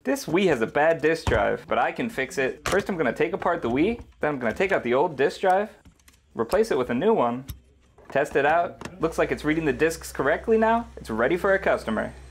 This Wii has a bad disk drive, but I can fix it. First I'm gonna take apart the Wii, then I'm gonna take out the old disk drive, replace it with a new one, test it out. Looks like it's reading the discs correctly now. It's ready for a customer.